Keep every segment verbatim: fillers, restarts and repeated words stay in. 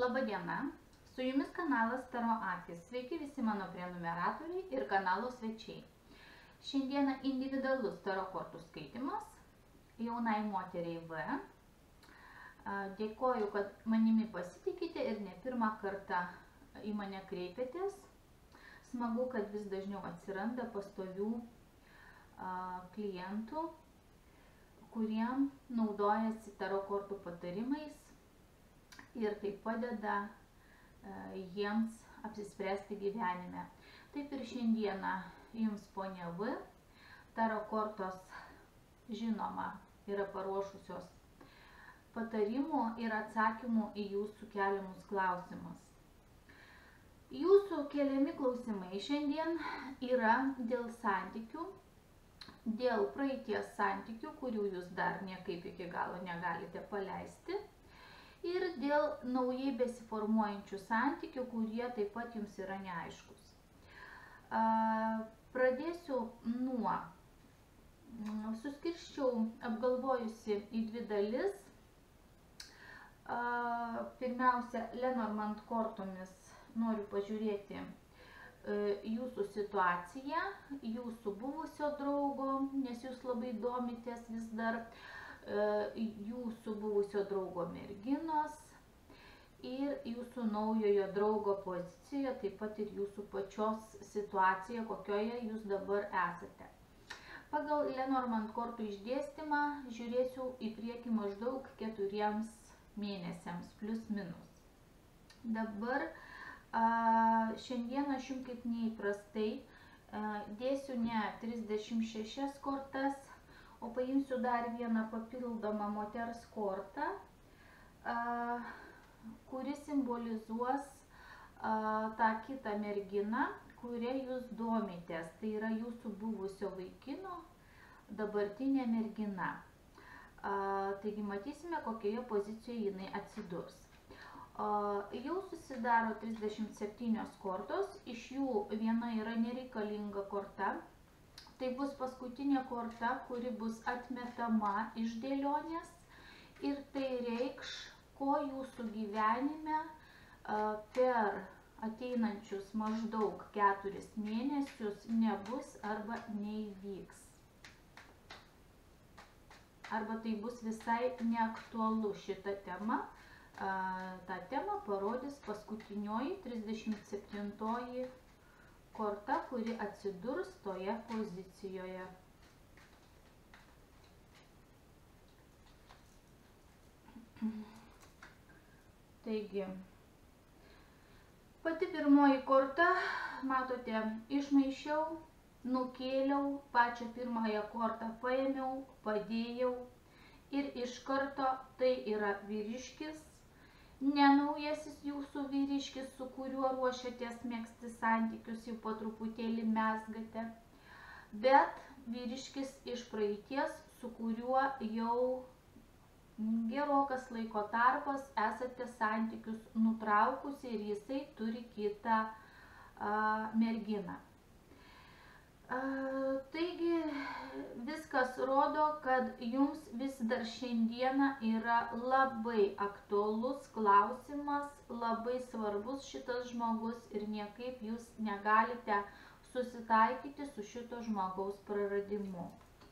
Labą dieną, su jumis kanalas Taro Akys. Sveiki visi mano prenumeratoriai ir kanalo svečiai. Šiandieną individualus Taro kortų skaitimas jaunai moteriai V. Dėkoju, kad manimi pasitikite ir ne pirmą kartą į mane kreipiatės. Smagu, kad vis dažniau atsiranda pastovių klientų, kuriem naudojasi Taro kortų patarimais ir tai padeda jiems apsispręsti gyvenime. Taip ir šiandieną jums, ponia V, Taro kortos, žinoma, yra paruošusios patarimų ir atsakymų į jūsų keliamus klausimus. Jūsų keliami klausimai šiandien yra dėl santykių, dėl praeities santykių, kurių jūs dar niekaip iki galo negalite paleisti, ir dėl naujai besiformuojančių santykių, kurie taip pat jums yra neaiškus. Pradėsiu nuo, suskirščiau apgalvojusi į dvi dalis. Pirmiausia, Lenormand kortomis noriu pažiūrėti jūsų situaciją, jūsų buvusio draugo, nes jūs labai domitės vis dar, jūsų buvusio draugo merginos ir jūsų naujojo draugo pozicijoje, taip pat ir jūsų pačios situacija, kokioje jūs dabar esate. Pagal Lenormand kortų išdėstymą žiūrėsiu į priekį maždaug keturiems mėnesiams, plus minus. Dabar šiandien aš jums kaip neįprastai dėsiu ne trisdešimt šešias kortas, o paimsiu dar vieną papildomą moters kortą, kuri simbolizuos tą kitą merginą, kuria jūs domitės. Tai yra jūsų buvusio vaikino dabartinė mergina. Taigi matysime, kokioje pozicijoje jinai atsidurs. Jau susidaro trisdešimt septynios kortos, iš jų viena yra nereikalinga korta. Tai bus paskutinė korta, kuri bus atmetama iš dėlionės ir tai reikš, ko jūsų gyvenime per ateinančius maždaug keturis mėnesius nebus arba neįvyks. Arba tai bus visai neaktualu šita tema. Ta tema parodys paskutinioji trisdešimt septintoji korta, kuri atsidurs toje pozicijoje. Taigi, pati pirmoji korta, matote, išmaišiau, nukėliau, pačią pirmąją kortą paėmiau, padėjau ir iš karto tai yra vyriškis, ne naujasis jūsų vyriškis, su kuriuo ruošiatės megzti santykius, jau po truputėlį mezgate, bet vyriškis iš praeities, su kuriuo jau gerokas laiko tarpas esate santykius nutraukusi ir jisai turi kitą a, merginą. Taigi viskas rodo, kad jums vis dar šiandieną yra labai aktualus klausimas, labai svarbus šitas žmogus ir niekaip jūs negalite susitaikyti su šito žmogaus praradimu.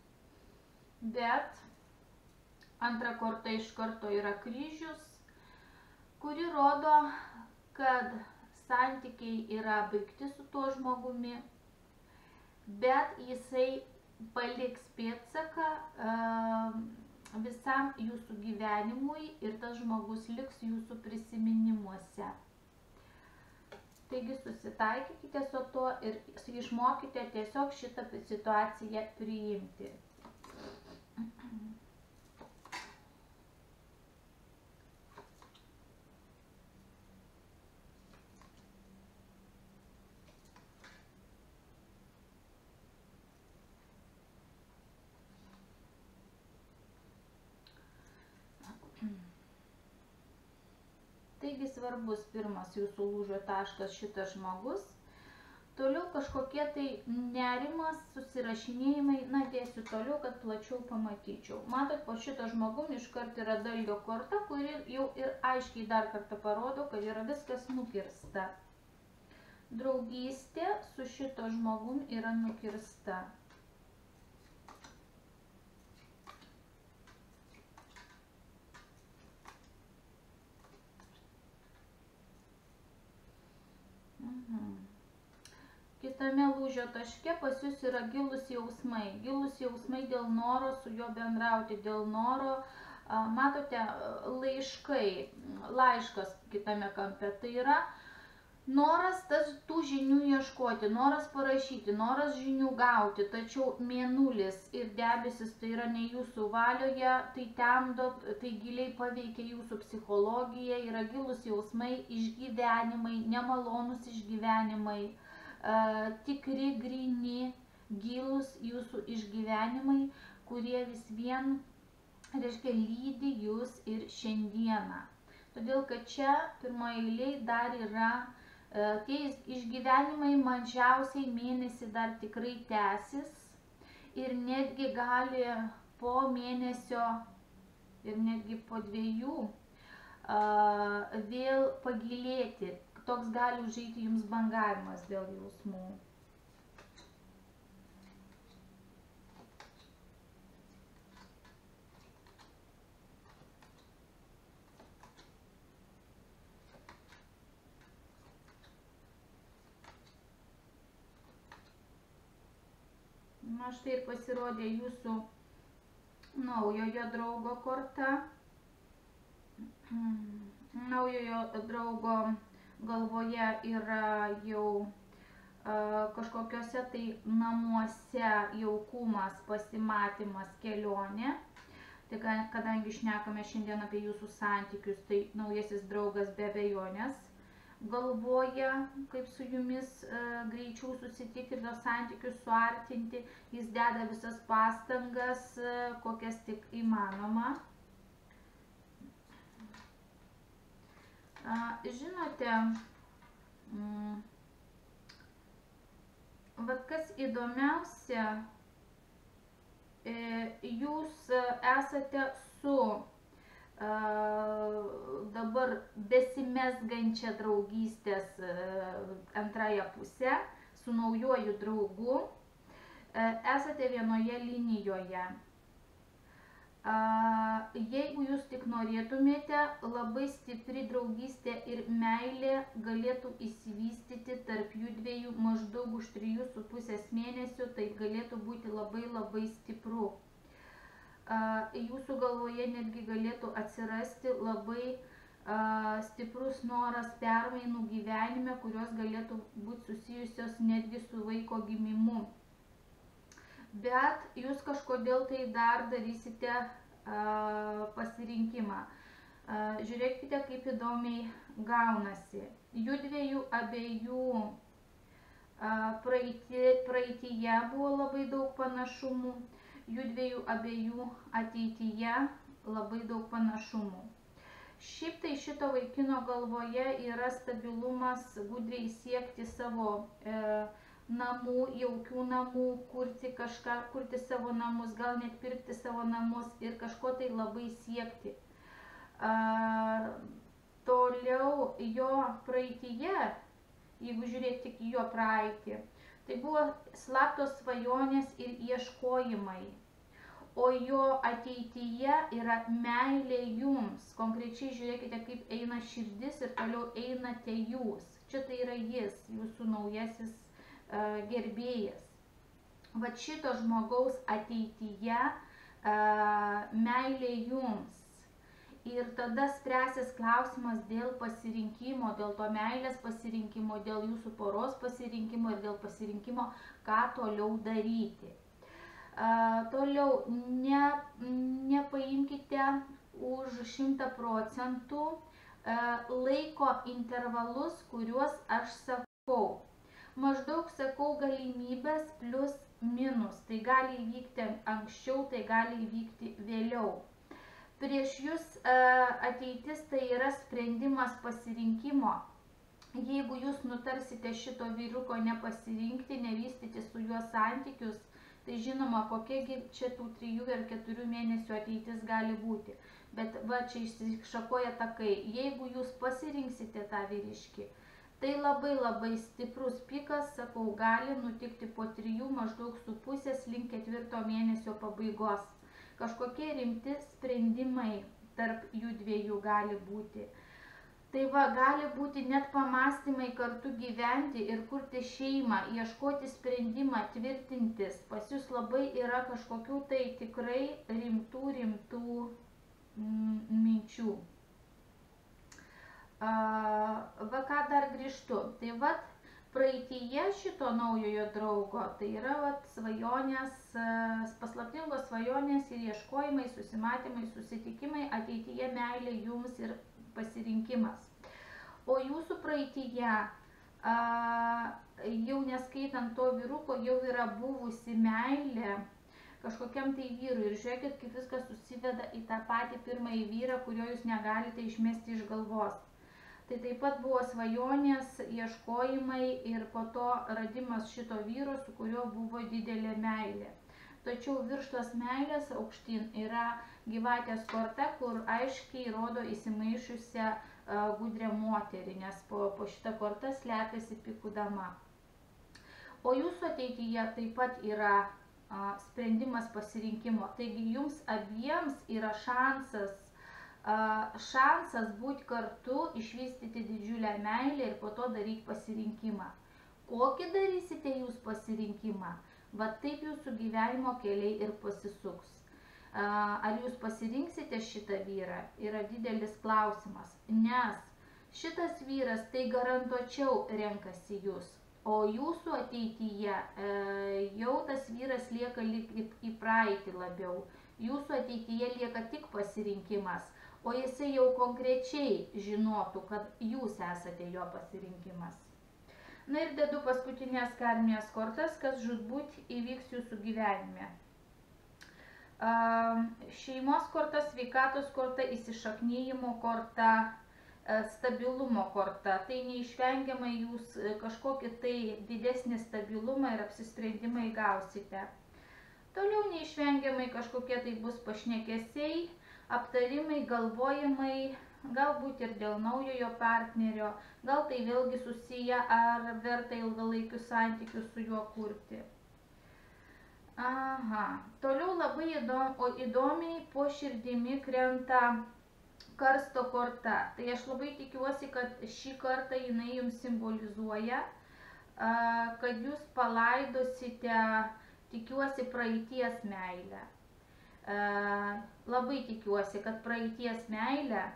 Bet antra korta iš karto yra kryžius, kuri rodo, kad santykiai yra baigti su tuo žmogumi, bet jisai paliks pėdsaką visam jūsų gyvenimui ir tas žmogus liks jūsų prisiminimuose. Taigi susitaikykite su tuo ir išmokite tiesiog šitą situaciją priimti. Taigi svarbus pirmas jūsų lūžio taškas šitas žmogus. Toliau kažkokie tai nerimas, susirašinėjimai, na dėsiu toliau, kad plačiau pamatyčiau. Matot, po šito žmogum iškart yra dalgio korta, kuri jau ir aiškiai dar kartą parodo, kad yra viskas nukirsta. Draugystė su šito žmogum yra nukirsta. Mhm. Kitame lūžio taške pas jūs yra gilus jausmai. Gilus jausmai dėl noro su juo bendrauti, dėl noro, matote, laiškai, laiškas kitame kampe. Tai yra noras tas, tų žinių ieškoti, noras parašyti, noras žinių gauti, tačiau mėnulis ir debesis tai yra ne jūsų valioje, tai temdot, tai giliai paveikia jūsų psichologiją, yra gilus jausmai, išgyvenimai, nemalonus išgyvenimai. Uh, tikri, gryni, gilus jūsų išgyvenimai, kurie vis vien, reiškia, lydi jūs ir šiandieną. Todėl, kad čia pirmoje eilėje dar yra, uh, tie išgyvenimai mažiausiai mėnesį dar tikrai tęsis ir netgi gali po mėnesio ir netgi po dviejų uh, vėl pagilėti. Toks gali užeiti jums bangavimas dėl jausmų. Na štai ir pasirodė jūsų naujojo draugo korta. Naujojo draugo galvoje yra jau uh, kažkokiuose tai namuose jaukumas, pasimatymas, kelionė. Tai kadangi šnekame šiandien apie jūsų santykius, tai naujasis draugas be abejonės galvoja, kaip su jumis uh, greičiau susitikti ir tos santykius suartinti. Jis deda visas pastangas, uh, kokias tik įmanoma. Žinote, vat kas įdomiausia, jūs esate su dabar besimezgančia draugystės antrąją pusę, su naujoju draugu, esate vienoje linijoje. Jeigu jūs tik norėtumėte, labai stipri draugystė ir meilė galėtų įsivystyti tarp jų dviejų maždaug už trijų su pusės mėnesių, tai galėtų būti labai labai stipru. Jūsų galvoje netgi galėtų atsirasti labai stiprus noras permainų gyvenime, kurios galėtų būti susijusios netgi su vaiko gimimu. Bet jūs kažkodėl tai dar darysite uh, pasirinkimą. Uh, žiūrėkite, kaip įdomiai gaunasi. Jų dviejų abiejų uh, praeiti, praeityje buvo labai daug panašumų, jų dviejų abiejų ateityje labai daug panašumų. Šiaip tai šito vaikino galvoje yra stabilumas, gudriai siekti savo uh, namų, jaukių namų, kurti kažką, kurti savo namus, gal net pirkti savo namus ir kažko tai labai siekti. A, toliau jo praeityje, jeigu žiūrėti tik jo praeitį, tai buvo slaptos svajonės ir ieškojimai. O jo ateityje yra meilė jums. Konkrečiai žiūrėkite, kaip eina širdis ir toliau einate jūs. Čia tai yra jis, jūsų naujasis gerbėjas. Vat šito žmogaus ateityje meilė jums. Ir tada spręsis klausimas dėl pasirinkimo, dėl to meilės pasirinkimo, dėl jūsų poros pasirinkimo ir dėl pasirinkimo, ką toliau daryti. Toliau, ne, nepaimkite už šimtą procentų laiko intervalus, kuriuos aš sakau. Maždaug sakau galimybės plus minus. Tai gali įvykti anksčiau, tai gali įvykti vėliau. Prieš jūs ateitis tai yra sprendimas pasirinkimo jeigu jūs nutarsite šito vyruko nepasirinkti, nevystyti su juo santykius, tai žinoma, kokiegi čia tų trijų ar keturių mėnesių ateitis gali būti. Bet va, čia išsišakoja takai. Jeigu jūs pasirinksite tą vyriškį, tai labai labai stiprus pikas, sakau, gali nutikti po trijų maždaug su pusės link ketvirto mėnesio pabaigos. Kažkokie rimti sprendimai tarp jų dviejų gali būti. Tai va, gali būti net pamastymai kartu gyventi ir kurti šeimą, ieškoti sprendimą, tvirtintis. Pas jūs labai yra kažkokių tai tikrai rimtų, rimtų mm, minčių. A, va, ką dar grįžtu. Tai va, praeityje šito naujojo draugo, tai yra va, svajonės, paslaptingos svajonės ir ieškojimai, susimatymai, susitikimai, ateityje meilė jums ir pasirinkimas. O jūsų praeityje, a, jau neskaitant to vyruko, jau yra buvusi meilė kažkokiam tai vyrui. Ir žiūrėkit, kaip viskas susiveda į tą patį pirmąjį vyrą, kurio jūs negalite išmesti iš galvos. Tai taip pat buvo svajonės, ieškojimai ir po to radimas šito vyro, su kurio buvo didelė meilė. Tačiau virš tos meilės aukštyn yra gyvatės korta, kur aiškiai rodo įsimaišusią uh, gudrę moterį, nes po, po šitą kortą slepiasi pikų dama. O jūsų ateityje taip pat yra uh, sprendimas pasirinkimo. Taigi jums abiems yra šansas, uh, šansas būti kartu, išvystyti didžiulę meilę ir po to daryti pasirinkimą. Kokį darysite jūs pasirinkimą? Va taip jūsų gyvenimo keliai ir pasisuks. Ar jūs pasirinksite šitą vyrą, yra didelis klausimas, nes šitas vyras tai garantuočiau renkasi jūs, o jūsų ateityje e, jau tas vyras lieka lyg į praeitį labiau, jūsų ateityje lieka tik pasirinkimas, o jisai jau konkrečiai žinotų, kad jūs esate jo pasirinkimas. Na ir dedu paskutinės karmijos kortas, kas žūtbūt įvyks jūsų gyvenime. Šeimos korta, sveikatos korta, įsišaknyjimo korta, stabilumo korta. Tai neišvengiamai jūs kažkokį tai didesnį stabilumą ir apsisprendimą įgausite. Toliau neišvengiamai kažkokie tai bus pašnekesiai, aptarimai, galvojimai, galbūt ir dėl naujojo partnerio, gal tai vėlgi susiję, ar verta ilgalaikius santykius su juo kurti. Aha, toliau labai įdom, įdomiai po širdimi krenta karsto korta. Tai aš labai tikiuosi, kad šį kartą jinai jums simbolizuoja, kad jūs palaidosite, tikiuosi, praeities meilę. Labai tikiuosi, kad praeities meilę,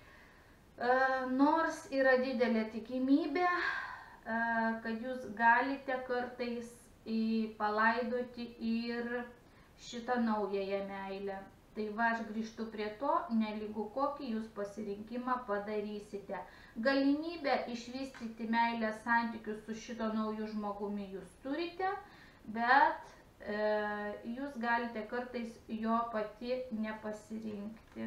nors yra didelė tikimybė, kad jūs galite kartais palaidoti ir šitą naująją meilę. Tai va, aš grįžtu prie to, nelygu kokį jūs pasirinkimą padarysite. Galimybę išvystyti meilės santykius su šito nauju žmogumi jūs turite, bet e, jūs galite kartais jo pati nepasirinkti.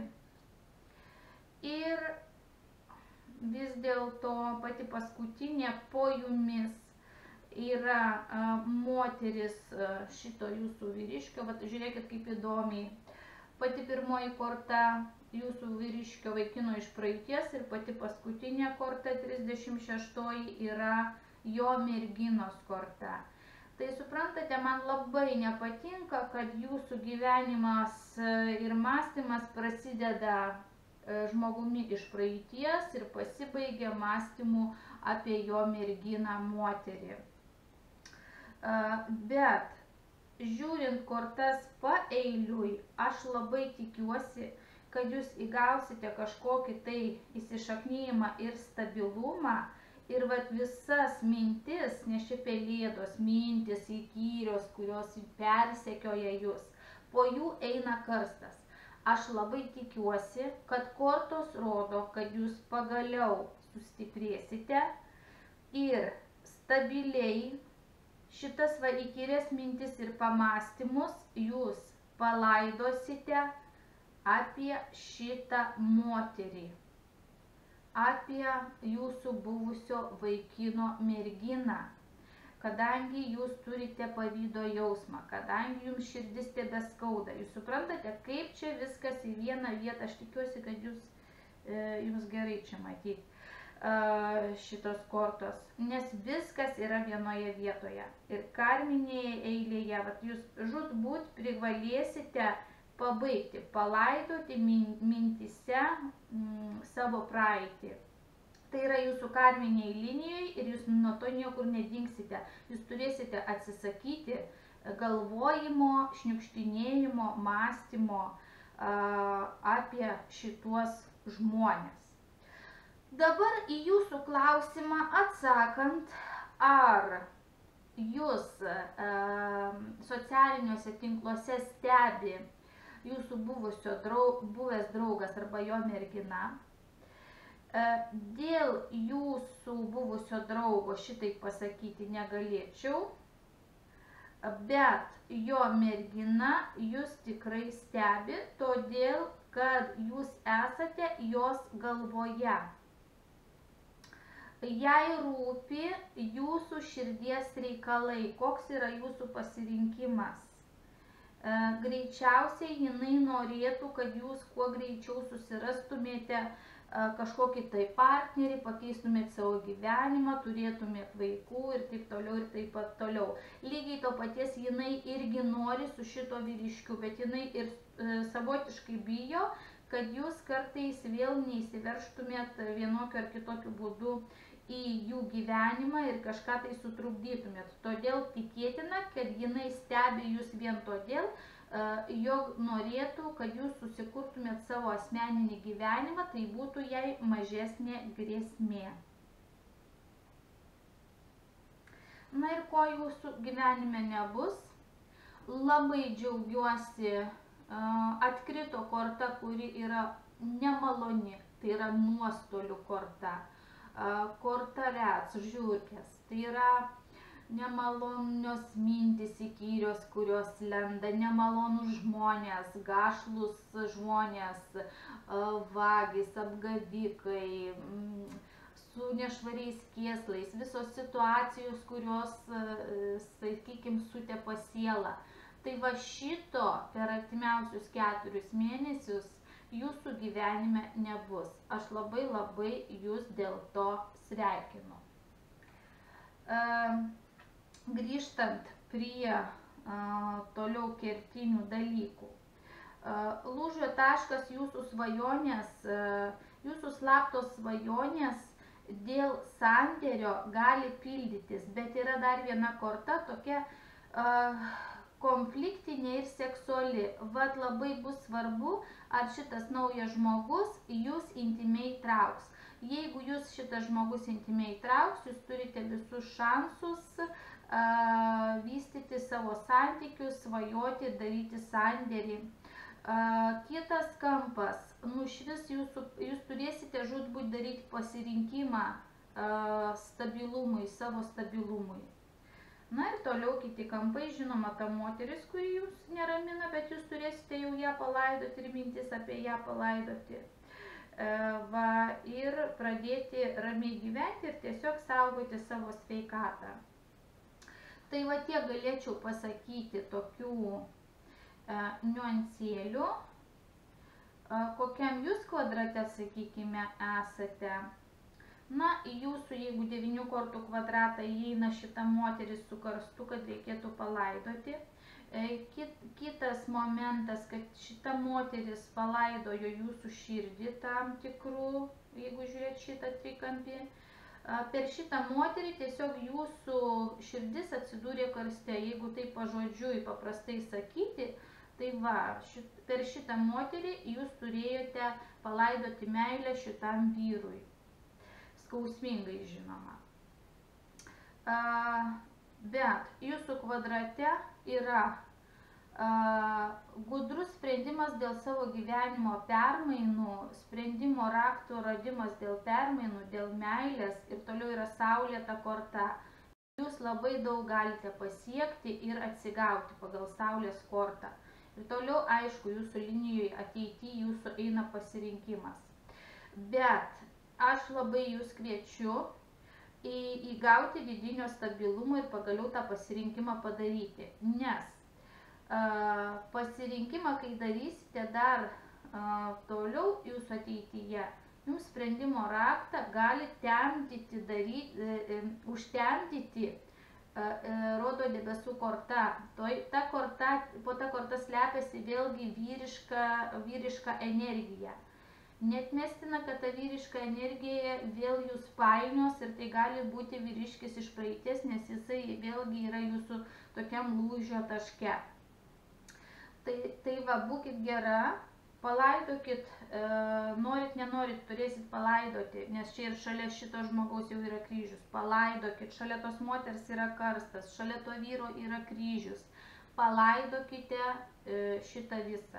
Ir vis dėlto pati paskutinė po jumis yra a, moteris a, šito jūsų vyriškio. Vat žiūrėkit, kaip įdomiai. Pati pirmoji korta jūsų vyriškio vaikino iš praeities ir pati paskutinė korta, trisdešimt šeštoji, yra jo merginos korta. Tai suprantate, man labai nepatinka, kad jūsų gyvenimas ir mąstymas prasideda žmogumi iš praeities ir pasibaigia mąstymu apie jo merginą moterį. Bet žiūrint kortas paeiliui, aš labai tikiuosi, kad jūs įgausite kažkokį tai įsišaknyjimą ir stabilumą ir vat visas mintis, nes čia pelėdos mintis įkyrios, kurios persekioja jūs, po jų eina karstas. Aš labai tikiuosi, kad kortos rodo, kad jūs pagaliau sustiprėsite ir stabiliai šitas va įkyrės mintis ir pamąstymus jūs palaidosite apie šitą moterį. apie jūsų buvusio vaikino merginą, kadangi jūs turite pavydo jausmą, kadangi jums širdis tebeskauda. Jūs suprantate, kaip čia viskas į vieną vietą, aš tikiuosi, kad jūs, jums gerai čia matyti šitos kortos, nes viskas yra vienoje vietoje. Ir karminėje eilėje, vat jūs žūtbūt privalėsite pabaigti, palaidoti mintyse mm, savo praeitį. Tai yra jūsų karminiai linijai ir jūs nuo to niekur nedingsite. Jūs turėsite atsisakyti galvojimo, šniukštinėjimo, mąstymo a, apie šituos žmones. Dabar į jūsų klausimą atsakant, ar jūs e, socialiniuose tinkluose stebi jūsų buvusio draug, buvęs draugas arba jo mergina, e, dėl jūsų buvusio draugo šitai pasakyti negalėčiau, bet jo mergina jūs tikrai stebi, todėl kad jūs esate jos galvoje. Jai rūpi jūsų širdies reikalai, koks yra jūsų pasirinkimas. E, greičiausiai jinai norėtų, kad jūs kuo greičiau susirastumėte e, kažkokį tai partnerį, pakeistumėt savo gyvenimą, turėtumėt vaikų ir taip toliau ir taip pat toliau. Lygiai to paties jinai irgi nori su šito vyriškiu, bet jinai ir e, savotiškai bijo, kad jūs kartais vėl neįsiverštumėt vienokiu ar kitokiu būdu į jų gyvenimą ir kažką tai sutrukdytumėt. Todėl tikėtina, kad jinai stebi jūs vien todėl, jog norėtų, kad jūs susikurtumėt savo asmeninį gyvenimą, tai būtų jai mažesnė grėsmė. Na ir ko jūsų gyvenime nebus? Labai džiaugiuosi, atkrito korta, kuri yra nemaloni, tai yra nuostolių korta. Korta rets, žiurkės, tai yra nemalonios mintys įkyrios, kurios lenda, nemalonus žmonės, gašlus žmonės, vagys, apgavikai, su nešvariais kėslais, visos situacijos, kurios, sakykime, sutepa sielą. Tai va šito per artimiausius keturis mėnesius jūsų gyvenime nebus. Aš labai labai jūs dėl to sveikinu. E, grįžtant prie e, toliau kertinių dalykų. E, lūžio taškas jūsų svajonės, e, jūsų slaptos svajonės dėl sandėrio gali pildytis, bet yra dar viena korta tokia e, konfliktinė ir seksuali. Vat labai bus svarbu, ar šitas naujas žmogus jūs intimiai trauks. Jeigu jūs šitas žmogus intimiai trauks, jūs turite visus šansus uh, vystyti savo santykius, svajoti, daryti sandėrį. Uh, kitas kampas, nušvis jūsų, jūs turėsite žūtbūt daryti pasirinkimą uh, stabilumui, savo stabilumui. Na ir toliau kiti kampai, žinoma, ta moteris, kuri jūs neramina, bet jūs turėsite jau ją palaidoti ir mintis apie ją palaidoti. E, va, ir pradėti ramiai gyventi ir tiesiog saugoti savo sveikatą. Tai va tiek galėčiau pasakyti tokių e, niuansėlių, e, kokiam jūs kvadrate, sakykime, esate. Na, jūsų, jeigu devynių kortų kvadratą įeina šita moteris su karstu, kad reikėtų palaidoti. Kitas momentas, kad šita moteris palaidojo jūsų širdį tam tikrų, jeigu žiūrėt šitą trikampį. Per šitą moterį tiesiog jūsų širdis atsidūrė karste. Jeigu tai pažodžiui paprastai sakyti, tai va, šit, per šitą moterį jūs turėjote palaidoti meilę šitam vyrui. Skausmingai žinoma. A, bet jūsų kvadrate yra a, gudrus sprendimas dėl savo gyvenimo permainų, sprendimo rakto radimas dėl permainų, dėl meilės ir toliau yra saulėta korta. Jūs labai daug galite pasiekti ir atsigauti pagal saulės kortą. Ir toliau, aišku, jūsų linijoje ateityje jūsų eina pasirinkimas. Bet aš labai jūs kviečiu į, įgauti vidinio stabilumo ir pagaliau tą pasirinkimą padaryti. Nes a, pasirinkimą, kai darysite dar a, toliau jūsų ateityje, jums sprendimo raktą gali temdyti, daryti, e, e, užtemdyti, e, e, rodo debesų korta. Toj, ta korta. Po ta korta slepiasi vėlgi vyriška, vyriška energija. Neatmestina, kad ta vyriška energija vėl jūs painios ir tai gali būti vyriškis iš praeities, nes jisai vėlgi yra jūsų tokiam lūžio taške. Tai, tai va, būkit gera, palaidokit, e, norit, nenorit, turėsit palaidoti, nes čia ir šalia šito žmogaus jau yra kryžius. Palaidokit, šalia tos moters yra karstas, šalia to vyro yra kryžius. Palaidokite e, šitą visą.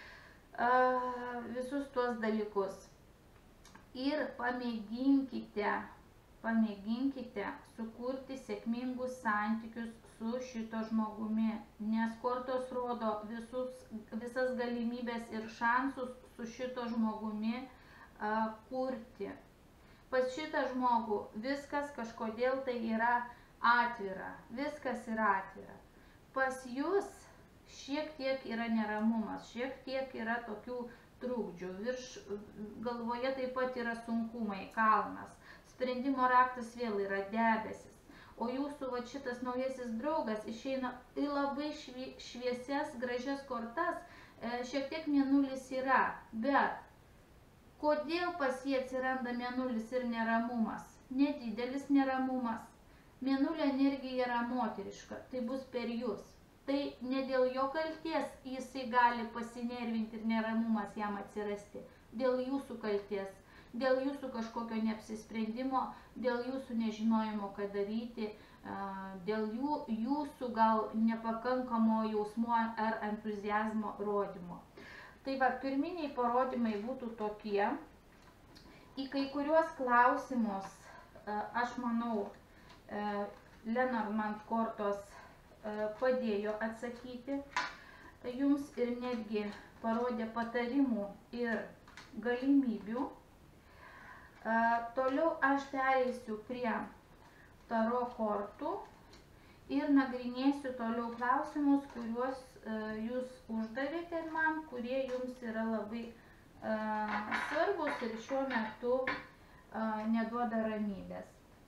Visus tuos dalykus ir pamėginkite, pamėginkite sukurti sėkmingus santykius su šito žmogumi, nes kortos rodo visus, visas galimybės ir šansus su šito žmogumi a, kurti. Pas šitą žmogų viskas kažkodėl tai yra atvira, viskas yra atvira. Pas jūs šiek tiek yra neramumas, šiek tiek yra tokių trukdžių, virš galvoje taip pat yra sunkumai, kalnas, sprendimo raktas vėl yra debesis, o jūsų va šitas naujasis draugas išeina į labai šviesias, gražias kortas, šiek tiek mėnulis yra, bet kodėl pas jį atsiranda mėnulis ir neramumas? Nedidelis neramumas, mėnulio energija yra moteriška, tai bus per jūs. Tai ne dėl jo kalties jisai gali pasinervinti ir neramumas jam atsirasti, dėl jūsų kalties, dėl jūsų kažkokio neapsisprendimo, dėl jūsų nežinojimo, ką daryti, dėl jų, jūsų gal nepakankamo jausmo ar entuziazmo rodymo. Tai va, pirminiai parodymai būtų tokie. Į kai kuriuos klausimus, aš manau, Lenormand kortos padėjo atsakyti jums ir netgi parodė patarimų ir galimybių. Toliau aš pereisiu prie taro kortų ir nagrinėsiu toliau klausimus, kuriuos jūs uždavėte man, kurie jums yra labai svarbus ir šiuo metu neduoda ramybės.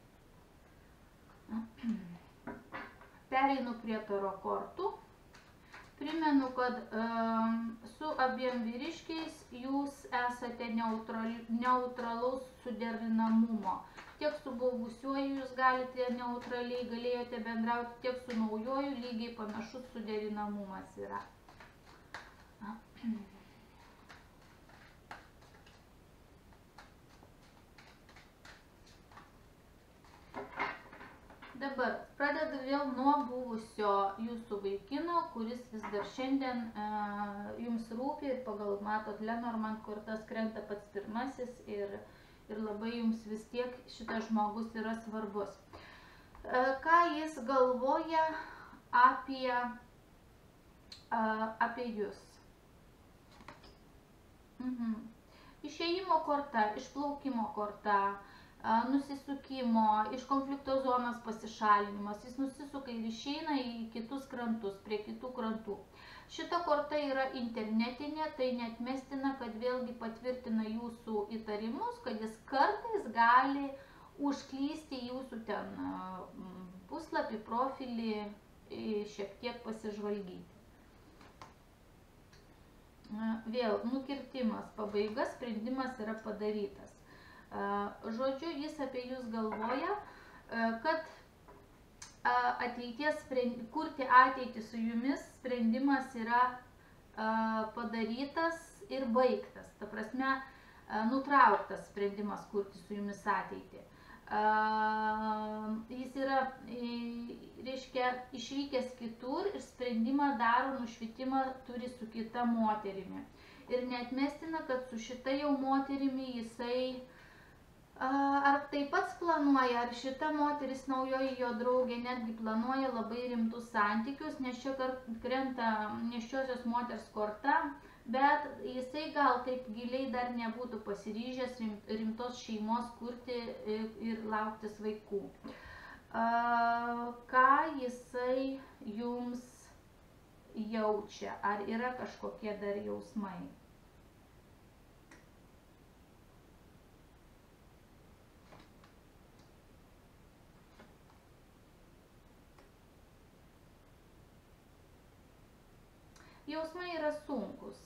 Pereinu prie taro kortų. Primenu, kad um, su abiem vyriškiais jūs esate neutral, neutralaus suderinamumo. Tiek su buvusiuoju jūs galite neutraliai, galėjote bendrauti, tiek su naujoju lygiai panašus suderinamumas yra. Dabar pradedu vėl nuo buvusio jūsų vaikino, kuris vis dar šiandien e, jums rūpi ir pagal, matot, Lenormand kortas krenta pats pirmasis ir, ir labai jums vis tiek šitas žmogus yra svarbus. E, ką jis galvoja apie, a, apie jūs? Mhm. Išėjimo korta, išplaukimo korta, nusisukimo, iš konflikto zonos pasišalinimas, jis nusisuka ir išeina į kitus krantus, prie kitų krantų. Šita korta yra internetinė, tai neatmestina, kad vėlgi patvirtina jūsų įtarimus, kad jis kartais gali užklysti jūsų ten puslapį, profilį, šiek tiek pasižvalgyti. Vėl nukirtimas, pabaiga, sprendimas yra padarytas. Žodžiu, jis apie jūs galvoja, kad ateities, kurti ateitį su jumis sprendimas yra padarytas ir baigtas. Ta prasme, nutrauktas sprendimas kurti su jumis ateitį. Jis yra, reiškia, išvykęs kitur ir sprendimą daro, nušvitimą turi su kita moterimi. Ir neatmestina, kad su šita jau moterimi jisai Ar taip pats planuoja, ar šita moteris naujoji jo draugė netgi planuoja labai rimtus santykius, nes čia krenta nėščiosios moters korta, bet jisai gal taip giliai dar nebūtų pasiryžęs rimtos šeimos kurti ir lauktis vaikų. Ką jisai jums jaučia, ar yra kažkokie dar jausmai? Jausmai yra sunkus.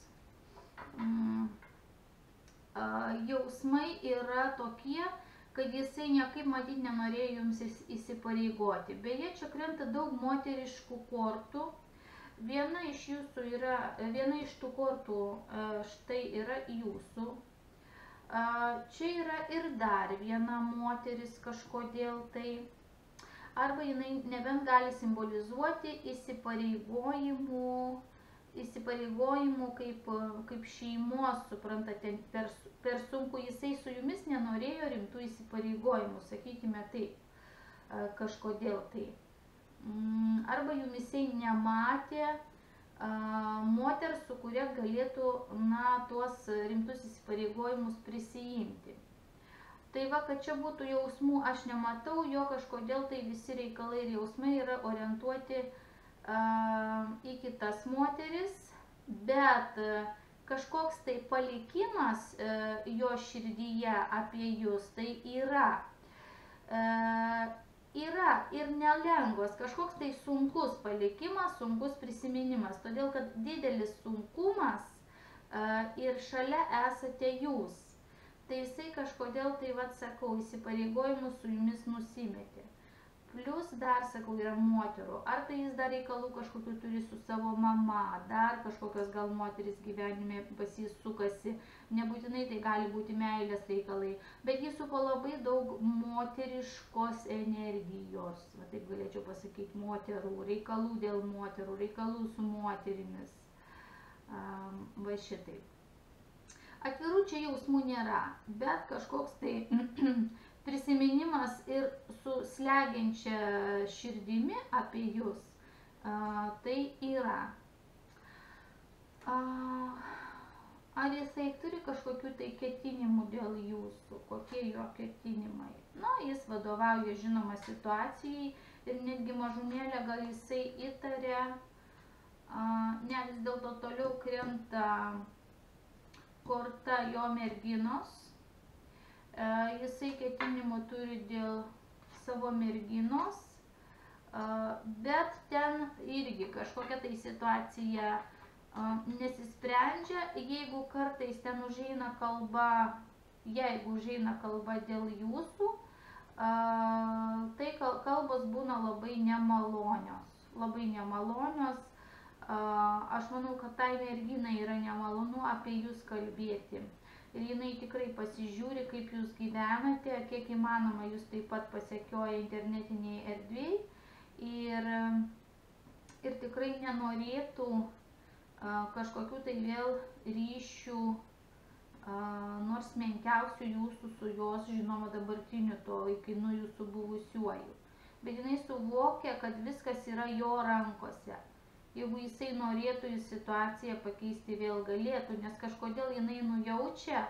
Jausmai yra tokie, kad jisai niekaip matyti nenorėjo jums įsipareigoti. Beje, čia krenta daug moteriškų kortų. Viena iš jūsų yra, viena iš tų kortų štai yra jūsų. Čia yra ir dar viena moteris kažkodėl tai. Arba jinai nebent gali simbolizuoti įsipareigojimų, įsipareigojimų kaip, kaip šeimos, suprantate, per, per sunku, jisai su jumis nenorėjo rimtų įsipareigojimų, sakykime taip, kažkodėl tai. Arba jumisai nematė moters, su kuria galėtų, na, tuos rimtus įsipareigojimus prisijimti. Tai va, kad čia būtų jausmų, aš nematau, jo kažkodėl tai visi reikalai ir jausmai yra orientuoti į kitas moteris, bet kažkoks tai palikimas jo širdyje apie jūs tai yra. Yra ir nelengvas, kažkoks tai sunkus palikimas, sunkus prisiminimas, todėl kad didelis sunkumas ir šalia esate jūs. Tai jisai kažkodėl tai, vat, sakau, įsipareigojimus su jumis nusimetė. Plus dar, sakau, yra moterų. Ar tai jis dar reikalų kažkokių turi su savo mama, dar kažkokios gal moteris gyvenime pas jį sukasi. Nebūtinai tai gali būti meilės reikalai. Bet jis supo labai daug moteriškos energijos. Va, taip galėčiau pasakyti, moterų, reikalų dėl moterų, reikalų su moterimis. Um, va šitaip. Atvirų čia jausmų nėra, bet kažkoks tai prisiminimas ir su slegiančia širdimi apie jūs, a, tai yra. A, ar jisai turi kažkokių tai ketinimų dėl jūsų, kokie jo ketinimai? Na, jis vadovauja žinoma situacijai ir netgi mažumėlę gal jisai įtarė, a, ne, vis dėlto toliau krenta korta jo merginos. Jisai ketinimų turi dėl savo merginos, bet ten irgi kažkokia tai situacija nesisprendžia, jeigu kartais ten užeina kalba, jeigu užeina kalba dėl jūsų, tai kalbos būna labai nemalonios, labai nemalonios. Aš manau, kad tai merginai yra nemalonu apie jūs kalbėti. Ir jinai tikrai pasižiūri, kaip jūs gyvenate, kiek įmanoma jūs taip pat pasekioja internetiniai erdvėj. Ir, ir tikrai nenorėtų kažkokių tai vėl ryšių, nors menkiausių jūsų su jos, žinoma, dabartiniu to laikinu jūsų buvusiuoju. Bet jinai suvokia, kad viskas yra jo rankose. Jeigu jisai norėtų, jis situaciją pakeisti vėl galėtų, nes kažkodėl jinai nujaučia,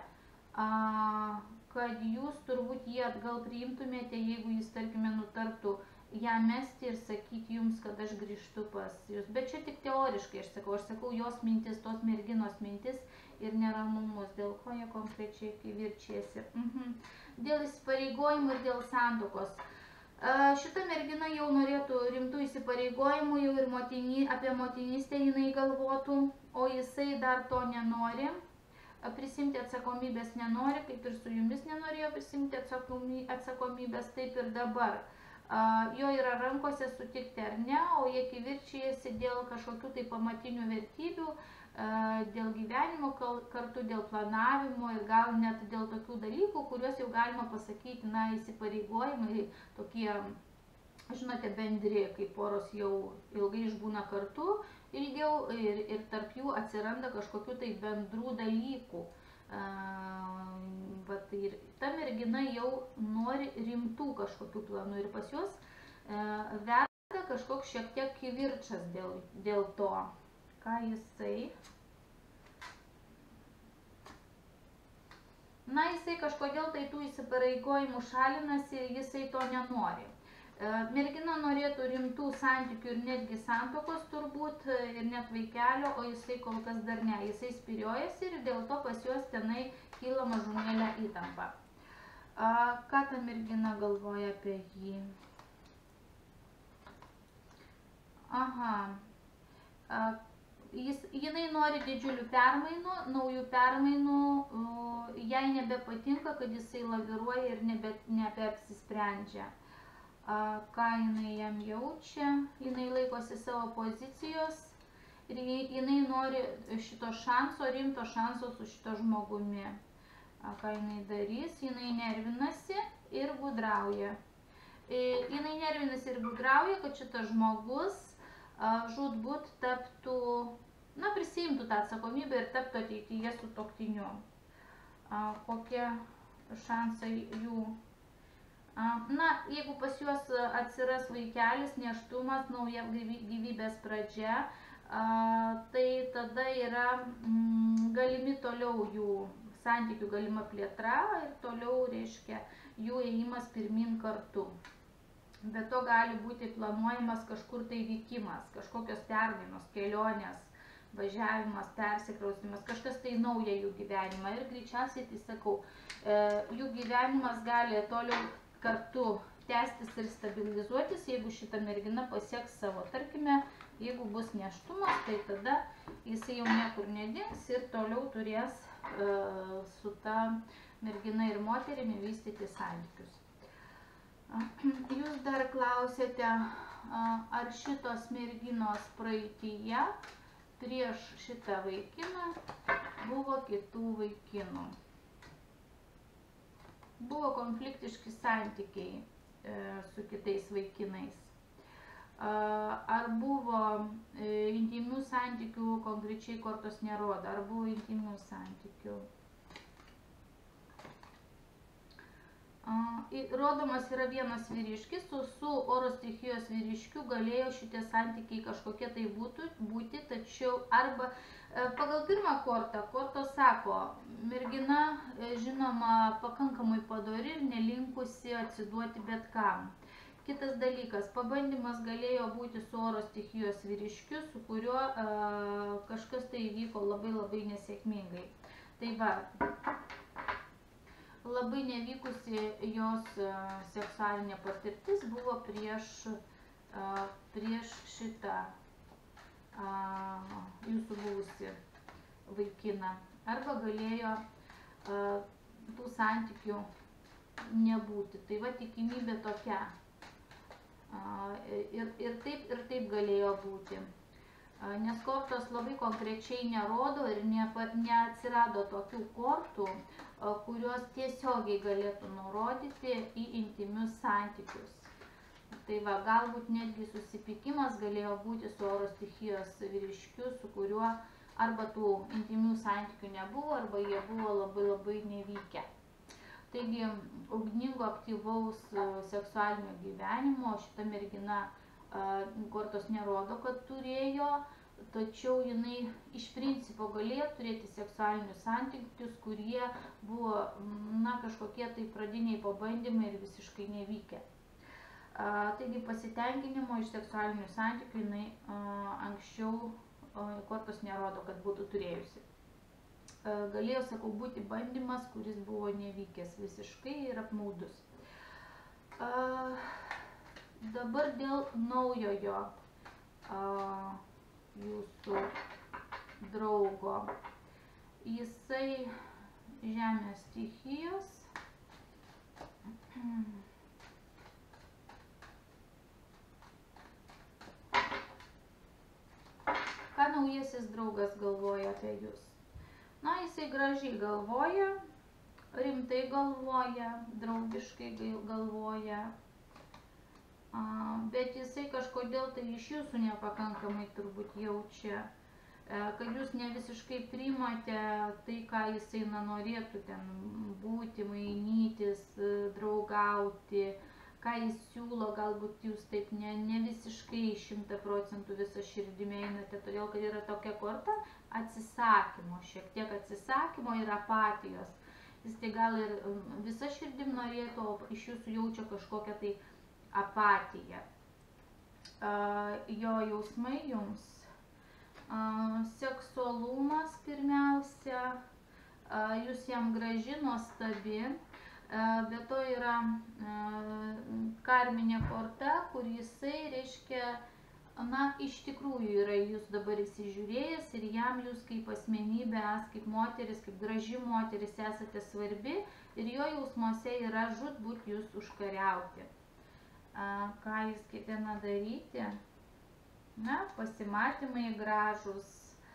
kad jūs turbūt jį atgal priimtumėte, jeigu jis, tarkime, nutartų ją mesti ir sakyti jums, kad aš grįžtu pas jūs. Bet čia tik teoriškai aš sakau, aš sakau jos mintis, tos merginos mintis ir neramumus, dėl ko jie konkrečiai kivirčiasi. Mhm. Dėl įsipareigojimų ir dėl santuokos. Šita mergina jau norėtų rimtų įsipareigojimų, jau ir motinį, apie motinystę jinai galvotų, o jisai dar to nenori, prisimti atsakomybės nenori, kaip ir su jumis nenorėjo prisimti atsakomybės, taip ir dabar. Jo yra rankose sutikti ar ne, o jie kivirčijasi dėl kažkokių tai pamatinių vertybių, dėl gyvenimo kartu, dėl planavimo ir gal net dėl tokių dalykų, kuriuos jau galima pasakyti, na, įsipareigojimai, tokie, žinote, bendri, kai poros jau ilgai išbūna kartu, ilgiau ir, ir tarp jų atsiranda kažkokių tai bendrų dalykų. Vat ir ta mergina jau nori rimtų kažkokių planų ir pas juos verda kažkoks šiek tiek kivirčas dėl, dėl to, ką jisai. Na, jisai kažkodėl tai tų įsipareigojimų šalinasi ir jisai to nenori. Mergina norėtų rimtų santykių ir netgi santokos turbūt, ir net vaikelio, o jisai kol kas dar ne. Jisai spyriojasi ir dėl to pas juos tenai kyla mažumėlę įtampą. Ką ta mergina galvoja apie jį? Aha. Jis, jinai nori didžiulių permainų, naujų permainų, jai nebepatinka, kad jisai laviruoja ir nebe, nebeapsisprendžia. Ką jinai jam jaučia, jinai laikosi savo pozicijos ir jinai nori šito šanso, rimto šanso su šito žmogumi. Ką jinai darys, jinai nervinasi ir gudrauja. Jinai nervinasi ir gudrauja, kad šitas žmogus žūtbūt taptų, na, prisiimtų tą atsakomybę ir taptų ateityje sutuoktiniu. Kokie šansai jų? Na, jeigu pas juos atsiras vaikelis, nėštumas, nauja gyvybės pradžia, tai tada yra galimi toliau jų santykių galima plėtra ir toliau, reiškia, jų ėjimas pirmin kartu. Be to gali būti planuojamas kažkur tai vykimas, kažkokios permainos, kelionės, važiavimas, persikraustymas, kažkas tai nauja jų gyvenimą. Ir greičiausiai, tai sakau, jų gyvenimas gali toliau kartu tęstis ir stabilizuotis, jeigu šita mergina pasieks savo. Tarkime, jeigu bus nėštumas, tai tada jisai jau niekur nedings ir toliau turės uh, su ta mergina ir moterimi vystyti santykius. Jūs dar klausėte, ar šitos merginos praeityje prieš šitą vaikiną buvo kitų vaikinų. Buvo konfliktiški santykiai e, su kitais vaikinais. Ar buvo e, intimių santykių, konkrečiai kortos nerodo, ar buvo intimių santykių. Rodomas yra vienas vyriškis, su, su oro stichijos vyriškiu galėjo šitie santykiai kažkokie tai būtų, būti, tačiau arba pagal pirmą kortą, kortos sako, mergina žinoma pakankamai padori ir nelinkusi atsiduoti bet kam. Kitas dalykas, pabandymas galėjo būti su oro stichijos vyriškiu, su kuriuo uh, kažkas tai įvyko labai labai nesėkmingai. Tai va, labai nevykusi jos uh, seksualinė patirtis buvo prieš, uh, prieš šitą uh, jūsų buvusi vaikiną. Arba galėjo uh, tų santykių nebūti. Tai va, tikimybė tokia. Uh, ir, ir taip, ir taip galėjo būti. Uh, nes kortos labai konkrečiai nerodo ir ne, neatsirado tokių kortų, uh, kurios tiesiogiai galėtų nurodyti į intimius santykius. Tai va, galbūt netgi susipykimas galėjo būti su oro stichijos vyriškiu, su kuriuo arba tų intimių santykių nebuvo, arba jie buvo labai labai nevykę. Taigi, ugningo aktyvaus seksualinio gyvenimo šita mergina kortos nerodo, kad turėjo, tačiau jinai iš principo galėjo turėti seksualinius santykius, kurie buvo, na, kažkokie tai pradiniai pabandymai ir visiškai nevykę. Taigi, pasitenkinimo iš seksualinių santykių jinai anksčiau kortos nerodo, kad būtų turėjusi. Galėjo, sakau, būti bandymas, kuris buvo nevykęs visiškai ir apmaudus. A, dabar dėl naujojo a, jūsų draugo. Jisai žemės stichijos. Ką naujasis draugas galvoja apie jūs? Na, jisai gražiai galvoja, rimtai galvoja, draugiškai galvoja, bet jisai kažkodėl tai iš jūsų nepakankamai turbūt jaučia kad jūs ne visiškai priimate tai, ką jisai na, norėtų ten būti, mainytis, draugauti, ką jis siūlo, galbūt jūs taip ne, ne visiškai šimta procentų visą širdimi einate, todėl kad yra tokia korta atsisakymo, šiek tiek atsisakymo ir apatijos. Jis tai gal ir visą širdim norėtų, o iš jūsų jaučia kažkokią tai apatiją. Jo jausmai jums. Seksualumas pirmiausia, jūs jam graži, nuostabi. Be to yra karminė korta, kur jisai reiškia, na, iš tikrųjų yra jūs dabar įsižiūrėjęs ir jam jūs kaip asmenybė, kaip moteris, kaip graži moteris esate svarbi ir jo jausmuose yra žūtbūt jūs užkariauti. Ką jis ketina daryti? Na, pasimatymai gražus,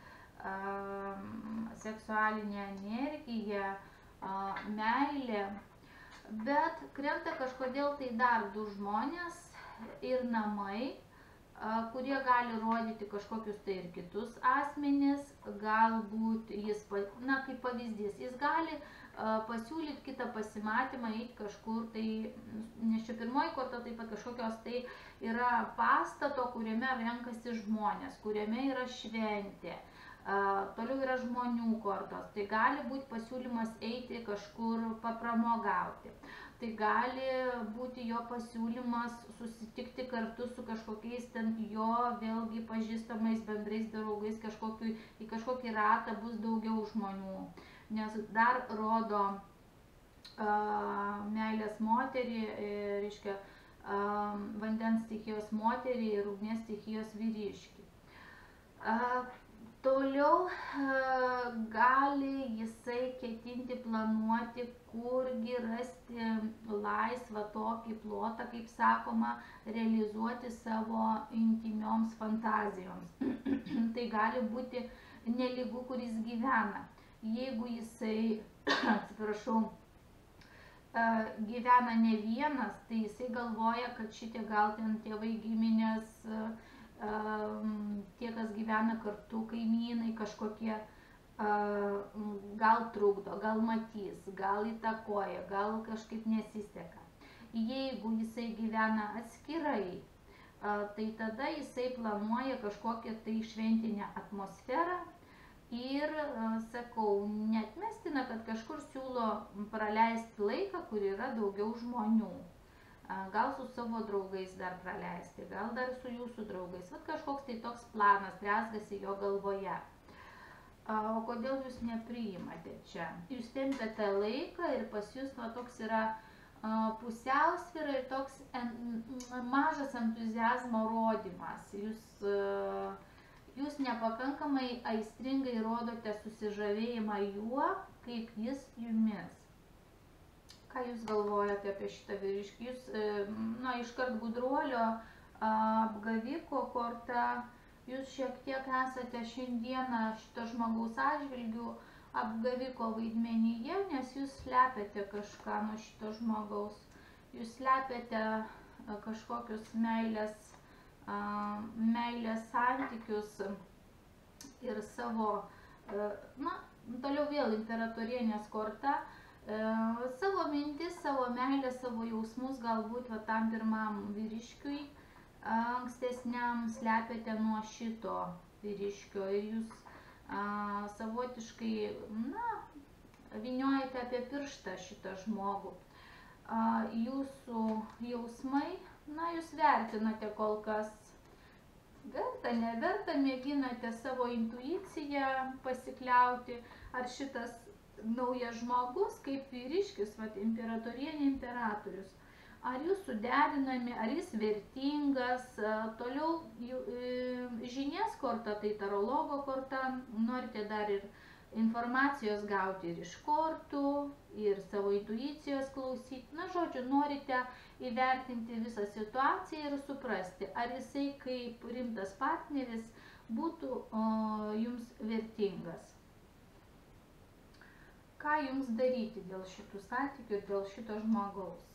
seksualinė energija, meilė. Bet krenta kažkodėl tai dar du žmonės ir namai, kurie gali rodyti kažkokius tai ir kitus asmenis, galbūt jis, na kaip pavyzdys, jis gali pasiūlyti kitą pasimatymą, eiti kažkur, tai, nes čia pirmoji korta taip pat kažkokios tai yra pastato, kuriame renkasi žmonės, kuriame yra šventė. Toliau yra žmonių kortos, tai gali būti pasiūlymas eiti kažkur papramogauti, tai gali būti jo pasiūlymas susitikti kartu su kažkokiais ten jo vėlgi pažįstamais bendrais draugais, kažkokiu, į kažkokį ratą bus daugiau žmonių, nes dar rodo uh, meilės moterį, reiškia uh, vandens stichijos moterį ir ugnies stichijos vyriškį. Uh, Toliau gali jisai ketinti planuoti, kurgi rasti laisvą tokį plotą, kaip sakoma, realizuoti savo intimioms fantazijoms. Tai gali būti nelygu, kur jis gyvena. Jeigu jisai, atsiprašau, gyvena ne vienas, tai jisai galvoja, kad šitie gal ten tėvai giminės, tie, kas gyvena kartu, kaimynai kažkokie, gal trukdo, gal matys, gal įtakoja, gal kažkaip nesiseka. Jeigu jisai gyvena atskirai, tai tada jisai planuoja kažkokią tai šventinę atmosferą ir, sakau, neatmestina, kad kažkur siūlo praleisti laiką, kur yra daugiau žmonių. Gal su savo draugais dar praleisti, gal dar su jūsų draugais. Vat kažkoks tai toks planas rezgasi jo galvoje. O kodėl jūs nepriimate čia? Jūs tempiate laiką ir pas jūs va, toks yra pusiausvyra ir toks en, mažas entuziazmo rodymas. Jūs, jūs nepakankamai aistringai rodote susižavėjimą juo, kaip jis jumis. Ką jūs galvojate apie šitą vyriškį? Jūs, na, iškart gudruolio, apgaviko korta, jūs šiek tiek esate šiandieną šito žmogaus atžvilgių apgaviko vaidmenyje, nes jūs slepiate kažką nuo šito žmogaus. Jūs slepiate kažkokius meilės, meilės santykius ir savo, na, toliau vėl imperatorienės korta, savo mintis, savo meilę, savo jausmus galbūt va, tam pirmam vyriškiui ankstesniam slepiate nuo šito vyriškio ir jūs a, savotiškai, na, vyniojate apie pirštą šitą žmogų. A, jūsų jausmai, na, jūs vertinate kol kas, verta, neverta, mėginate savo intuiciją pasikliauti, ar šitas naujas žmogus, kaip vyriškis, vat, imperatorienė, imperatorius. Ar jūs suderinami, ar jis vertingas, toliau žinies korta, tai tarologo korta, norite dar ir informacijos gauti ir iš kortų, ir savo intuicijos klausyti. Na, žodžiu, norite įvertinti visą situaciją ir suprasti, ar jisai kaip rimtas partneris būtų o, jums vertingas. Ką jums daryti dėl šitų santykių ir dėl šito žmogaus?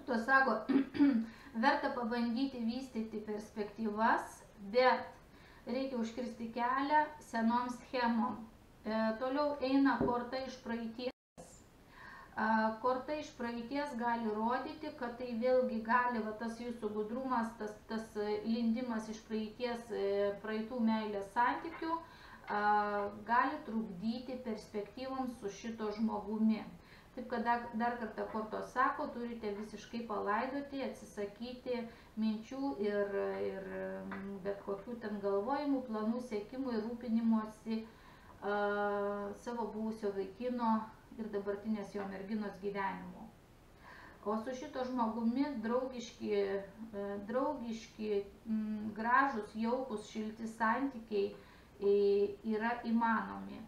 Kortos sako, verta pabandyti vystyti perspektyvas, bet reikia užkirsti kelią senom schemom. E, toliau eina korta iš praeities. E, korta iš praeities gali rodyti, kad tai vėlgi gali, va, tas jūsų gudrumas, tas, tas lindimas iš praeities, e, praeitų meilės santykių, e, gali trukdyti perspektyvoms su šito žmogumi. Taip, kad dar, dar kartą kortos sako, turite visiškai palaidoti, atsisakyti minčių ir, ir bet kokių ten galvojimų, planų, siekimų ir rūpinimosi uh, savo buvusio vaikino ir dabartinės jo merginos gyvenimu. O su šito žmogumi draugiški, uh, draugiški m, gražus, jaukus, šilti santykiai e, yra įmanomi.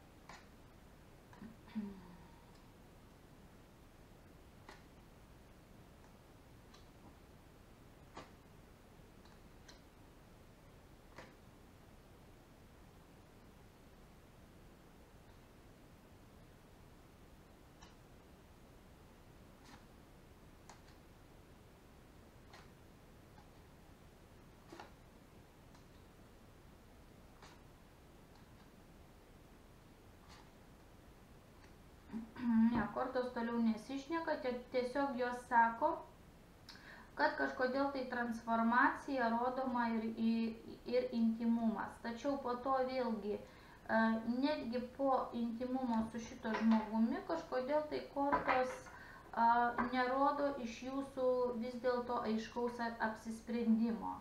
Ne, kortos toliau nesišneka, tiesiog jos sako, kad kažkodėl tai transformacija rodoma ir, ir, ir intimumas. Tačiau po to vėlgi, netgi po intimumo su šito žmogumi, kažkodėl tai kortos nerodo iš jūsų vis dėlto aiškaus apsisprendimo.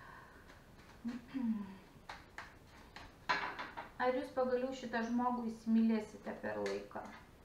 Ar jūs pagaliau šitą žmogų įsimylėsite per laiką?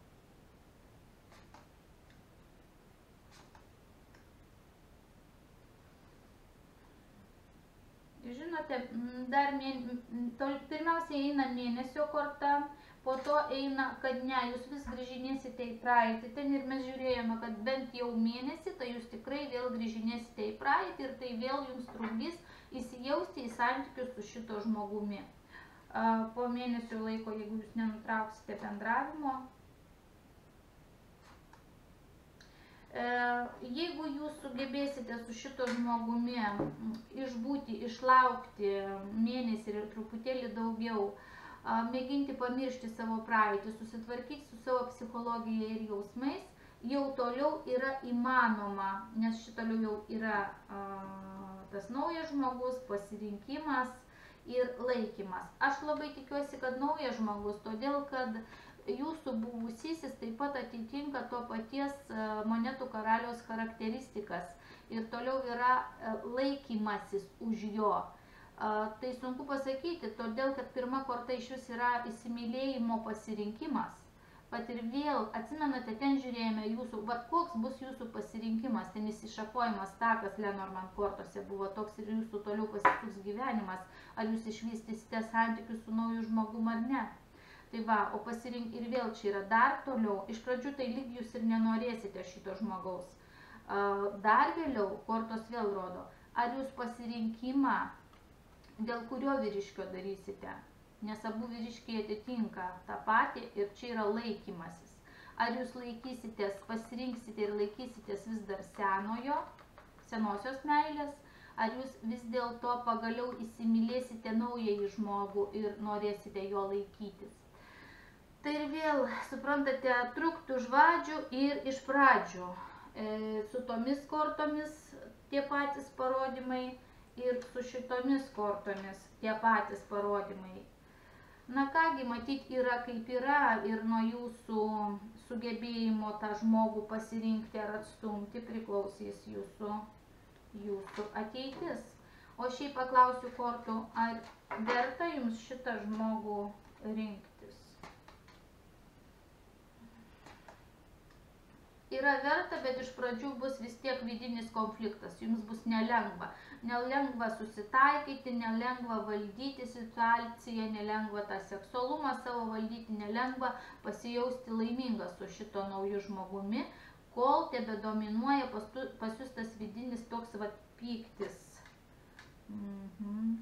Žinote, dar mėn... pirmiausiai eina mėnesio korta, po to eina, kad ne, jūs vis grįžinėsite į praeitį. Ten ir mes žiūrėjome, kad bent jau mėnesį, tai jūs tikrai vėl grįžinėsite į praeitį ir tai vėl jums trukdys įsijausti į santykius su šito žmogumi. Po mėnesio laiko, jeigu jūs nenutrauksite bendravimo, jeigu jūs sugebėsite su šito žmogumi išbūti, išlaukti mėnesį ir truputėlį daugiau, mėginti pamiršti savo praeitį, susitvarkyti su savo psichologija ir jausmais, jau toliau yra įmanoma, nes šitoliau jau yra tas naujas žmogus, pasirinkimas ir laikymas. Aš labai tikiuosi, kad naujas žmogus, todėl kad jūsų buvusysis taip pat atitinka to paties monetų karaliaus charakteristikas ir toliau yra laikymasis už jo. Tai sunku pasakyti, todėl kad pirma korta iš vis yra įsimylėjimo pasirinkimas. Pat ir vėl, atsimenate, ten žiūrėjome jūsų, vat koks bus jūsų pasirinkimas, ten įsišakojimas takas Lenormand kortose buvo toks ir jūsų toliau pasisuks gyvenimas, ar jūs išvystysite santykius su nauju žmogum ar ne. Tai va, o pasirink ir vėl čia yra dar toliau, iš pradžių tai lyg jūs ir nenorėsite šito žmogaus. Dar vėliau, kortos vėl rodo, ar jūs pasirinkimą, dėl kurio vyriškio darysite, nes abu vyriškiai atitinka tą patį ir čia yra laikymasis. Ar jūs laikysitės, pasirinksite ir laikysitės vis dar senojo, senosios meilės, ar jūs vis dėlto pagaliau įsimylėsite naująjį žmogų ir norėsite jo laikytis. Tai ir vėl, suprantate, truktų už vadžių ir iš pradžių. E, su tomis kortomis tie patys parodymai ir su šitomis kortomis tie patys parodymai. Na kągi, matyt, yra kaip yra ir nuo jūsų sugebėjimo tą žmogų pasirinkti ar atstumti priklausys jūsų, jūsų ateitis. O šiaip paklausiu kortų, ar verta jums šitą žmogų rinktis? Yra verta, bet iš pradžių bus vis tiek vidinis konfliktas, jums bus nelengva. Nelengva susitaikyti, nelengva valdyti situaciją, nelengva tą seksualumą savo valdyti, nelengva pasijausti laiminga su šito nauju žmogumi, kol tebe dominuoja pas jūs tas vidinis toks va pyktis. Mhm.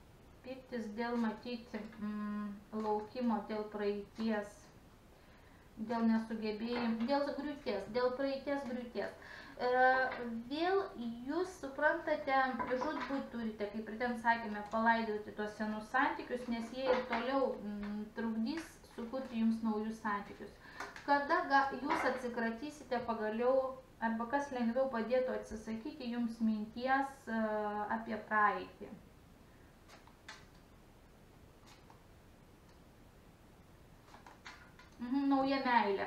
Pyktis dėl matyti mm, laukimo, dėl praeities. dėl nesugebėjimų, dėl griūties, dėl praeities griūties. Vėl jūs suprantate, žūtbūt turite, kaip ir ten sakėme, palaidoti tuos senus santykius, nes jie ir toliau m, trukdys sukurti jums naujus santykius. Kada ga, jūs atsikratysite pagaliau, arba kas lengviau padėtų atsisakyti jums minties uh, apie praeitį. Mhm, nauja meilė.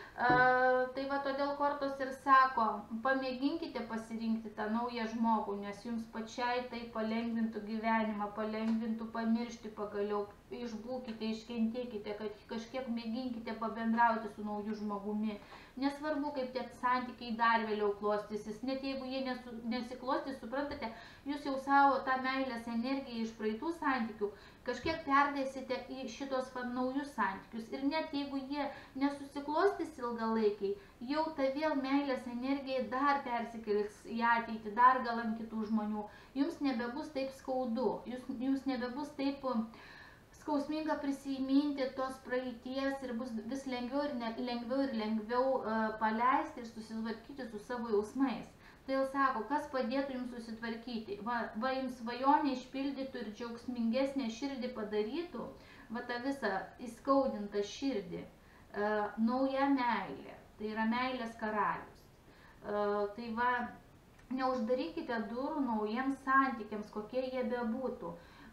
Uh, tai va todėl kortos ir sako, pamėginkite pasirinkti tą naują žmogų, nes jums pačiai tai palengvintų gyvenimą, palengvintų pamiršti pagaliau, išbūkite, iškentėkite, kad kažkiek mėginkite pabendrauti su nauju žmogumi. Nesvarbu, kaip tie santykiai dar vėliau klostysis, net jeigu jie nesu, nesiklostys, suprantate, jūs jau savo tą meilės energiją iš praeitų santykių kažkiek perdėsite į šitos naujus santykius. Ir net jeigu jie nesusiklostys ilgalaikiai, jau ta vėl meilės energija dar persikėlis į ateitį, dar gal ant kitų žmonių. Jums nebebus taip skaudu, jūs, jums nebebus taip skausminga prisiminti tos praeities ir bus vis lengviau ir ne, lengviau ir lengviau uh, paleisti ir susitvarkyti su savo jausmais. Todėl sako, kas padėtų jums susitvarkyti, va, va jums svajonė išpildytų ir džiaugsmingesnė širdį padarytų, va tą visą įskaudintą širdį, uh, nauja meilė, tai yra meilės karalius. Uh, tai va, neuždarykite durų naujiems santykiams, kokie jie bebūtų.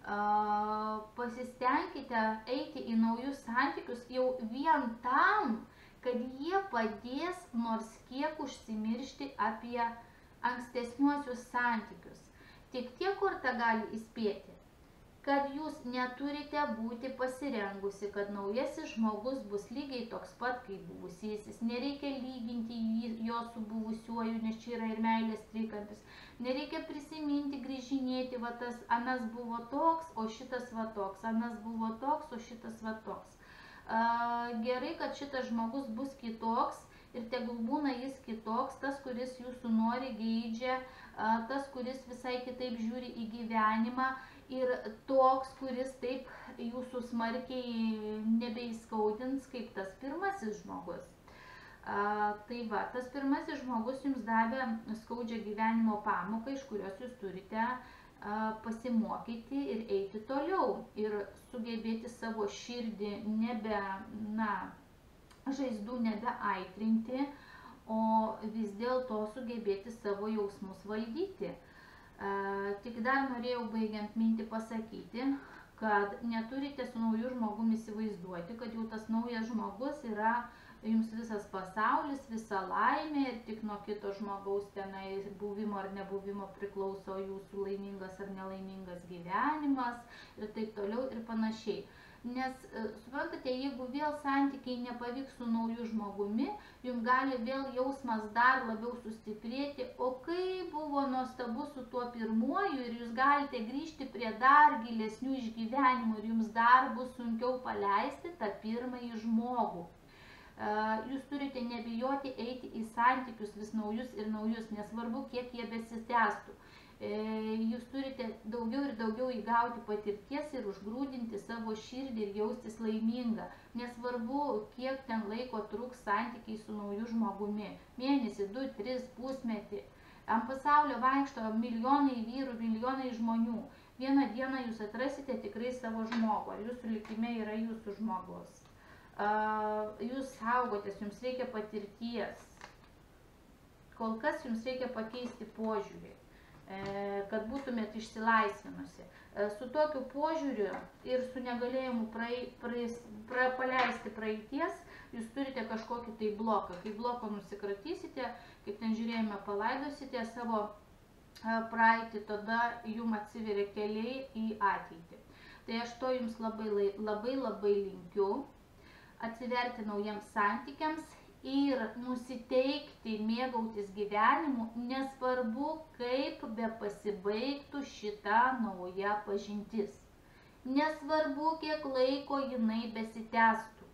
Uh, pasistengkite eiti į naujus santykius jau vien tam, kad jie padės nors kiek užsimiršti apie ankstesniuosius santykius. Tik tiek korta gali įspėti, kad jūs neturite būti pasirengusi, kad naujasis žmogus bus lygiai toks pat kaip buvusysis. Nereikia lyginti jo su buvusiuoju, nes čia yra ir meilės trikampis. Nereikia prisiminti, grįžinėti, va tas anas buvo toks, o šitas va toks, anas buvo toks, o šitas va toks. Uh, gerai, kad šitas žmogus bus kitoks ir tegul būna jis kitoks, tas, kuris jūsų nori, geidžia, uh, tas, kuris visai kitaip žiūri į gyvenimą ir toks, kuris taip jūsų smarkiai nebeįskaudins kaip tas pirmasis žmogus. Uh, tai va, tas pirmasis žmogus jums davė skaudžią gyvenimo pamoką, iš kurios jūs turite uh, pasimokyti ir eiti toliau ir sugebėti savo širdį nebe, na, žaizdų nebeaitrinti, o vis dėlto sugebėti savo jausmus valdyti. Uh, tik dar norėjau baigiant mintį pasakyti, kad neturite su nauju žmogumi įsivaizduoti, kad jau tas naujas žmogus yra jums visas pasaulis, visa laimė ir tik nuo kito žmogaus tenai buvimo ar nebuvimo priklauso jūsų laimingas ar nelaimingas gyvenimas ir taip toliau ir panašiai. Nes, suprantate, jeigu vėl santykiai nepavyks su nauju žmogumi, jums gali vėl jausmas dar labiau sustiprėti, o kai buvo nuostabu su tuo pirmuoju ir jūs galite grįžti prie dar gilesnių išgyvenimų ir jums dar bus sunkiau paleisti tą pirmąjį žmogų. Jūs turite nebijoti eiti į santykius vis naujus ir naujus, nesvarbu, kiek jie besitęstų. Jūs turite daugiau ir daugiau įgauti patirties ir užgrūdinti savo širdį ir jaustis laimingą. Nesvarbu, kiek ten laiko truks santykiai su nauju žmogumi. Mėnesį, du, tris, pusmetį. Ant pasaulio vaikšto milijonai vyrų, milijonai žmonių. Vieną dieną jūs atrasite tikrai savo žmogų, ar jūsų likime yra jūsų žmogus. Jūs saugotės, jums reikia patirties. Kol kas jums reikia pakeisti požiūrį, kad būtumėt išsilaisvinusi. Su tokiu požiūriu ir su negalėjimu praei, praeis, pra, paleisti praeities, jūs turite kažkokį tai bloką. Kai bloko nusikratysite, kaip ten žiūrėjome, palaidosite savo praeitį, tada jums atsiveria keliai į ateitį. Tai aš to jums labai labai, labai linkiu. Atsiverti naujiems santykiams ir nusiteikti, mėgautis gyvenimu, nesvarbu, kaip be pasibaigtų šita nauja pažintis. Nesvarbu, kiek laiko jinai besitęstų.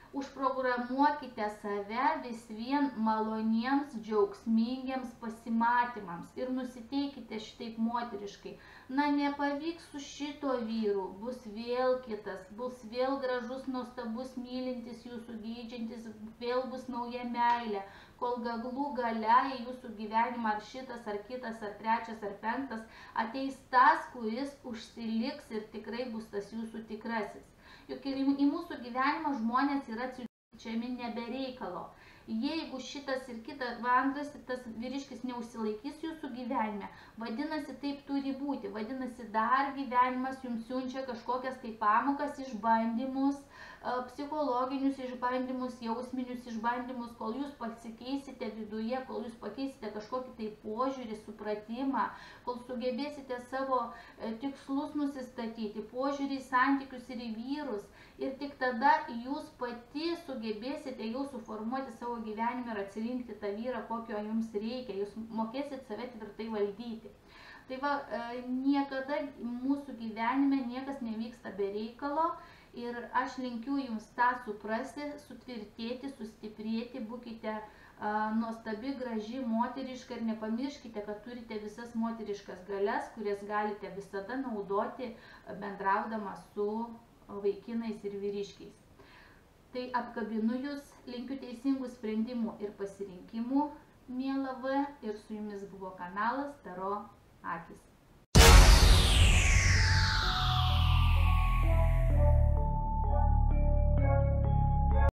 Užprogramuokite save vis vien maloniems, džiaugsmingiems pasimatymams ir nusiteikite šitaip moteriškai. Na, nepavyks su šito vyru, bus vėl kitas, bus vėl gražus, nuostabus, mylintis, jūsų geidžiantis, vėl bus nauja meilė, kol galų gale į jūsų gyvenimą ar šitas, ar kitas, ar trečias, ar penktas ateis tas, kuris užsiliks ir tikrai bus tas jūsų tikrasis. Juk ir į mūsų gyvenimą žmonės yra atsiunčiami nebereikalo. Jeigu šitas ir kitas antras, tas vyriškis neužsilaikys jūsų gyvenime, vadinasi, taip turi būti. Vadinasi, dar gyvenimas jums siunčia kažkokias tai pamokas, išbandymus, psichologinius išbandymus, jausminius išbandymus, kol jūs pasikeisite viduje, kol jūs pakeisite kažkokį tai požiūrį, supratimą, kol sugebėsite savo tikslus nusistatyti, požiūrį į santykius ir į vyrus. Ir tik tada jūs pati sugebėsite jau suformuoti savo gyvenimą ir atsirinkti tą vyrą, kokio jums reikia. Jūs mokėsit save tvirtai valdyti. Tai va, niekada mūsų gyvenime niekas nevyksta be reikalo. Ir aš linkiu jums tą suprasti, sutvirtėti, sustiprėti, būkite uh, nuostabi, graži, moteriška ir nepamirškite, kad turite visas moteriškas galias, kurias galite visada naudoti bendraudama su vaikinais ir vyriškiais. Tai apkabinu jūs, linkiu teisingų sprendimų ir pasirinkimų, miela V, ir su jumis buvo kanalas Taro Akys.